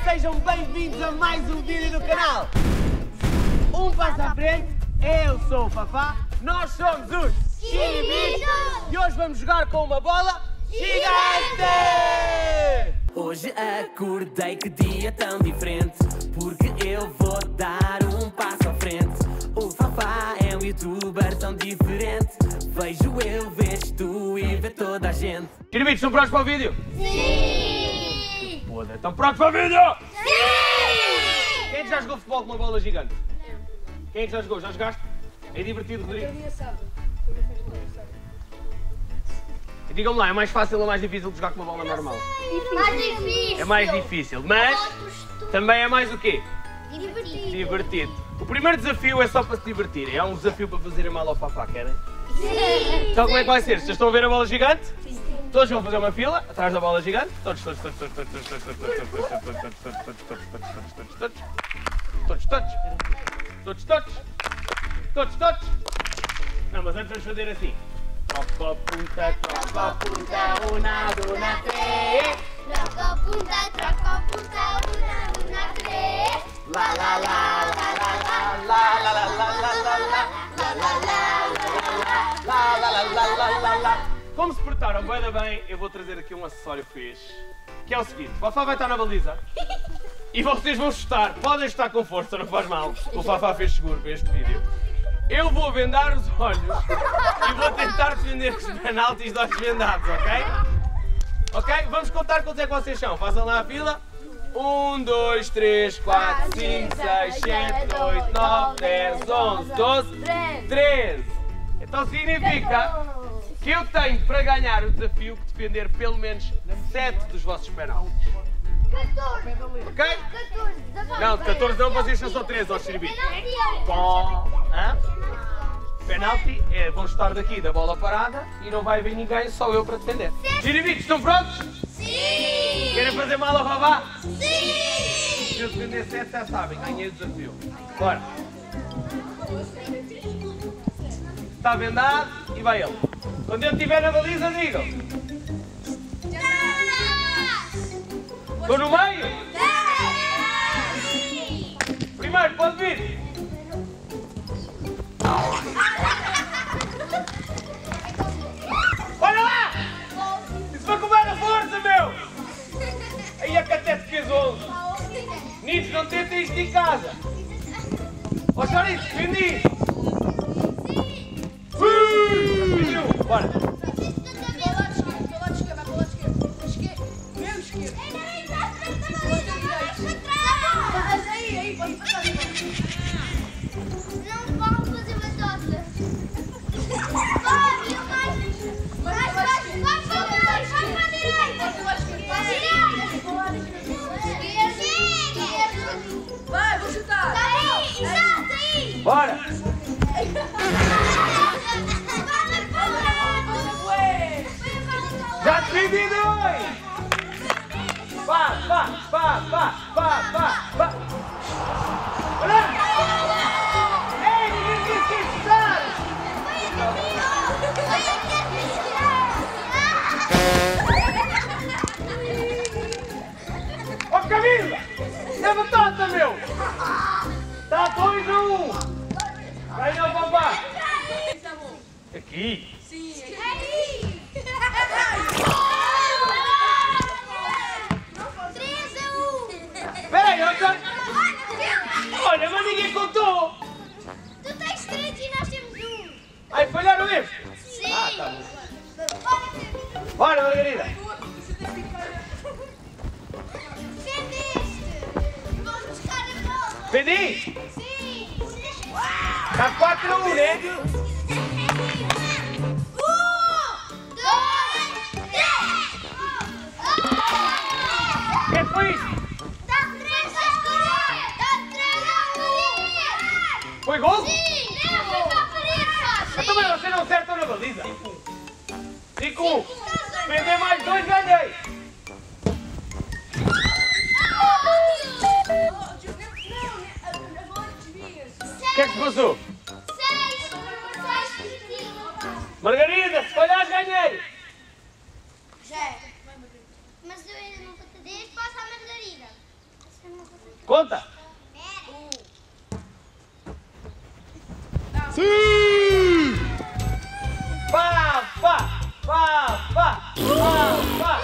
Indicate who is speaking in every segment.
Speaker 1: sejam bem-vindos a mais um vídeo do canal. Um passo à frente, eu sou o Fafá, nós somos os Chiribitos e hoje vamos jogar com uma bola gigante!
Speaker 2: Hoje acordei, que dia tão diferente, porque eu vou dar um passo à frente. O Fafá é um youtuber tão diferente, vejo eu, vês tu e vê toda a gente.
Speaker 1: Chiribitos, estão prontos para o vídeo?
Speaker 3: Sim!
Speaker 1: Foda, estão prontos para o vídeo?
Speaker 3: Sim!
Speaker 1: Quem é que já jogou futebol com uma bola gigante? Quem é que já jogou? Já jogaste? É divertido, Rodrigo? E digam-me lá, é mais fácil ou mais difícil de jogar com uma bola normal?
Speaker 3: Mais difícil!
Speaker 1: É mais difícil, mas também é mais o quê?
Speaker 3: Divertido!
Speaker 1: Divertido. O primeiro desafio é só para se divertirem. É um desafio para fazerem mal ao Fafá, querem?
Speaker 3: Sim!
Speaker 1: Então como é que vai ser? Vocês estão a ver a bola gigante? Sim. Todos vão fazer uma fila atrás da bola gigante. Todos. Não, mas antes vamos fazer assim. Troca punta, una, três.
Speaker 3: Troca punta, una, três.
Speaker 1: La la la la la la la la la la la la la la. Como se portaram bem, eu vou trazer aqui um acessório fixe, que é o seguinte: o Fafá vai estar na baliza e vocês vão chutar, podem chutar com força, não faz mal, o Fafá fez seguro para este vídeo. Eu vou vendar os olhos e vou tentar defender os penaltis de olhos vendados, ok? Ok? Vamos contar quantos é que vocês são, façam lá a fila. 1, 2, 3, 4, 5, 6, 7, 8, 9, 10, 11, 12, 13. Então significa que eu tenho para ganhar o desafio que defender pelo menos 7 dos vossos penaltis.
Speaker 3: 14!
Speaker 1: Ok?
Speaker 3: 14!
Speaker 1: Não, de 14 não, vocês são só 13, ó Chiribitos. Penalti é, vão estar daqui da bola parada e não vai haver ninguém, só eu para defender. Chiribitos, estão prontos?
Speaker 3: Sim!
Speaker 1: Querem fazer mal ao Fafá?
Speaker 3: Sim!
Speaker 1: Se eu defender 7, já sabem, ganhei o desafio. Bora. Está vendado e vai ele. Quando eu estiver na baliza, digam. Estou no meio?
Speaker 3: Sim!
Speaker 1: Primeiro, pode vir. Olha lá! Isso vai comer a força, meu! Aí a catete fez 11. Nitos, não tentem isto em casa. Ó, Choritos, vendi! Defendiu! Bora!
Speaker 3: Não vão fazer batota.
Speaker 4: Vai, vou chutar!
Speaker 1: Bora! Já defendi 2! Pá! Olha! Ei, ninguém quis que chutar! Ó, Camila! É batata, meu! Está 2 a 1! Ganhou o Fafá! Aqui!
Speaker 4: Sim,
Speaker 1: Espera aí, olha, mas ninguém contou!
Speaker 3: Tu tens 3 e nós temos 1.
Speaker 1: Ai, falharam este!
Speaker 3: Sim!
Speaker 1: Ah, tá bom. Bora, Margarida!
Speaker 3: Defendeste! Vamos buscar a bola!
Speaker 1: Vendi!
Speaker 3: Sim!
Speaker 1: Está 4 a 1, né?
Speaker 3: 1, 2, 3!
Speaker 1: O que foi isto?
Speaker 3: Dá 3 a 1!
Speaker 1: Foi gol?
Speaker 3: Sim! Não, foi para a parede, fácil!
Speaker 1: Então, mas vocês não acertam na baliza? 5 1. Vender mais 2, ganhei! O que é que se passou?
Speaker 3: 6!
Speaker 1: Margarida, se falhares, ganhei!
Speaker 3: Já é. Mas eu ainda não vou te deixar, passa a Margarida.
Speaker 1: Conta.
Speaker 5: Sim!
Speaker 1: Pá, pá, pá, pá, pá, pá.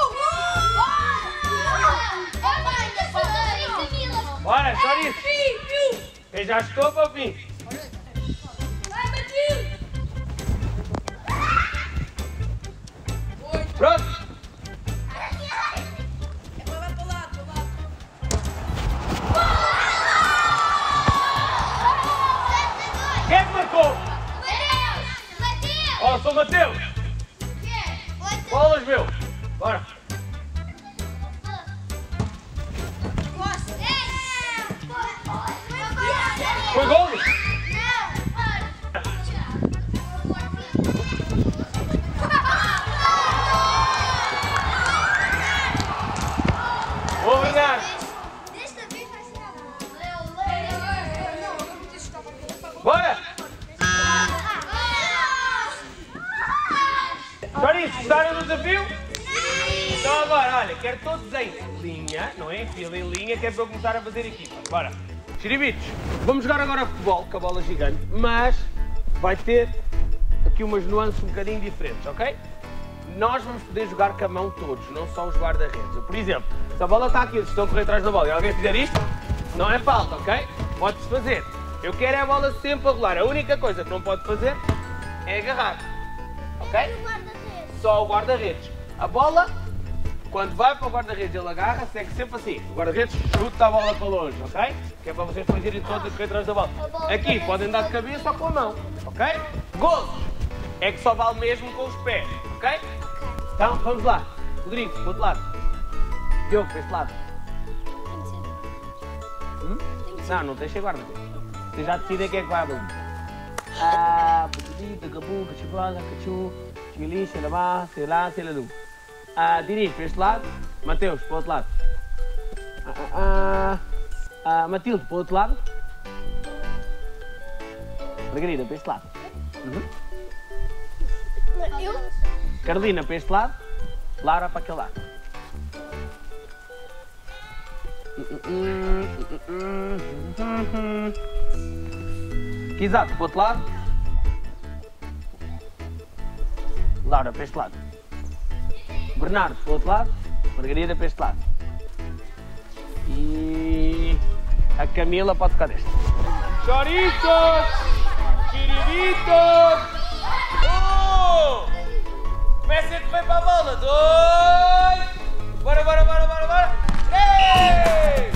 Speaker 1: Bora, Chouriço. Eu já estou para o fim.
Speaker 4: Vai, Matilde!
Speaker 1: Pronto.
Speaker 4: É para lá, para lá, para lá.
Speaker 1: Quem é que marcou? Ó, sou Mateus. Bolas, meu. Bora. Foi gol? Ô, Bernardo. Bora. Chouriço, gostaram do desafio? Então agora, olha, quero todos em linha, não é? Em fila, em linha, que é para eu começar a fazer equipa. Bora. Xiribitos, vamos jogar agora futebol com a bola gigante, mas vai ter aqui umas nuances um bocadinho diferentes, ok? Nós vamos poder jogar com a mão todos, não só os guarda-redes. Por exemplo, se a bola está aqui, vocês estão a correr atrás da bola e alguém fizer isto, não é falta, ok? Pode-se fazer. Eu quero é a bola sempre a rolar. A única coisa que não pode fazer é agarrar, ok? Só o guarda-redes. A bola, quando vai para o guarda-redes ele agarra, segue sempre assim. O guarda-redes chuta a bola para longe, ok? Que é para vocês depois irem todos a correr atrás da bola. Aqui podem dar de cabeça ou com a mão, ok? Golos é que só vale mesmo com os pés, ok? Então, vamos lá. Rodrigo, para o outro lado. Diogo, para este lado. Não, não deixa guarda. Vocês já decidem quem é que vai abrir. Dirige para este lado. Mateus, para o outro lado. Matilde, para o outro lado. Margarida, para este lado. Carolina, para este lado. Laura, para aquele lado. Kizat, para o outro lado. Laura, para este lado. Bernardo, para o outro lado. Margarida, para este lado. E a Camila pode tocar deste. Chouriços! Chiribitos! Comecem a correr para a bola. 2! Bora, bora, bora, bora, bora! 3!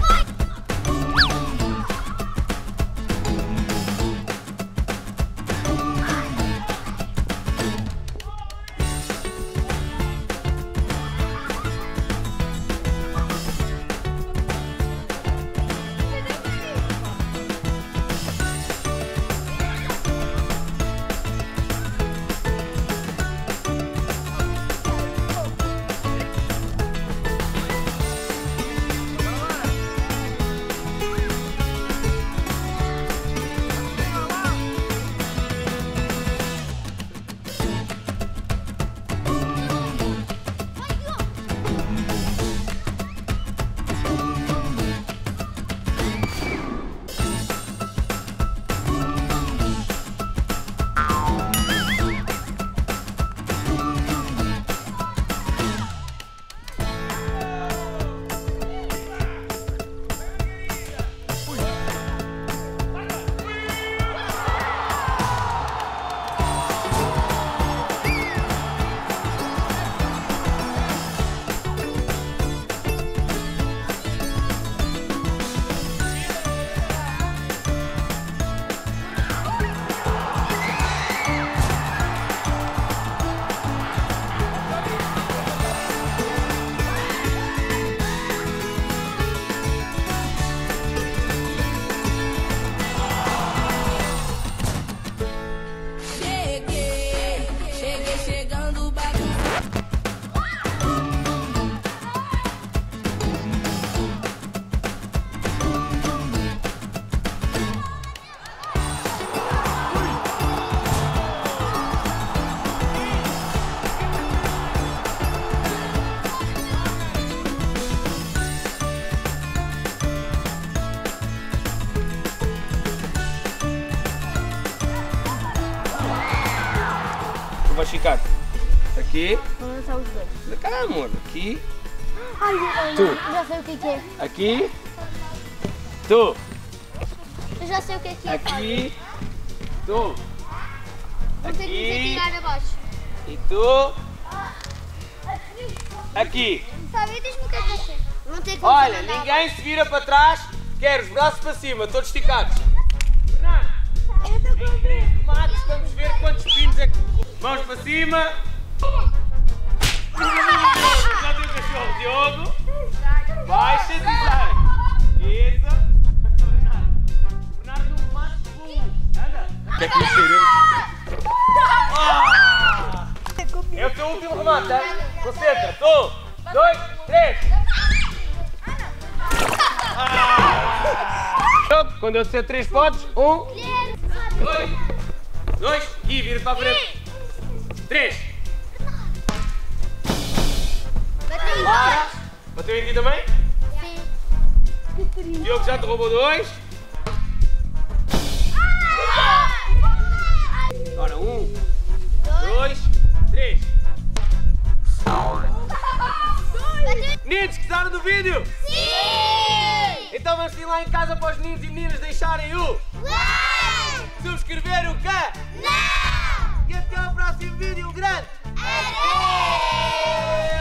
Speaker 1: Chicago. Aqui.
Speaker 5: Vou lançar os dois.
Speaker 1: Da cá, amor. Aqui.
Speaker 5: Ai,
Speaker 1: Tu.
Speaker 5: já sei o que é.
Speaker 1: Aqui. Tu.
Speaker 5: Eu já sei o que é.
Speaker 1: Aqui. Tu.
Speaker 5: Vou ter que nos
Speaker 1: Aqui.
Speaker 5: atirar abaixo.
Speaker 1: E tu. Aqui.
Speaker 5: Sabe, diz-me o que é que vai ser. Vão ter que
Speaker 1: Olha,
Speaker 5: nos mandar
Speaker 1: ninguém se vira para trás. Quero os braços para cima, todos esticados. Fernando, em 3 remates, vamos ver quantos pinos é que... Mãos para cima. Já deu o cachorro, Diogo. Baixa e sai. Isso. Bernardo, no remate. Anda. Quer que me cheire? É o teu último remate, hein? Concentra. 1, 2, 3. Quando eu disser 3 podes, 1, 2, e vira para a frente. 3. Para. Bateu em ti também? Sim. Diogo já te roubou 2. Agora 1, 2, 3. Meninos, gostaram do vídeo?
Speaker 3: Sim!
Speaker 1: Então vamos ir lá em casa para os meninos e meninas deixarem o
Speaker 3: Uau!
Speaker 1: subscrever o quê?
Speaker 3: Não!
Speaker 1: E até ao próximo vídeo, grande!
Speaker 3: Adeus!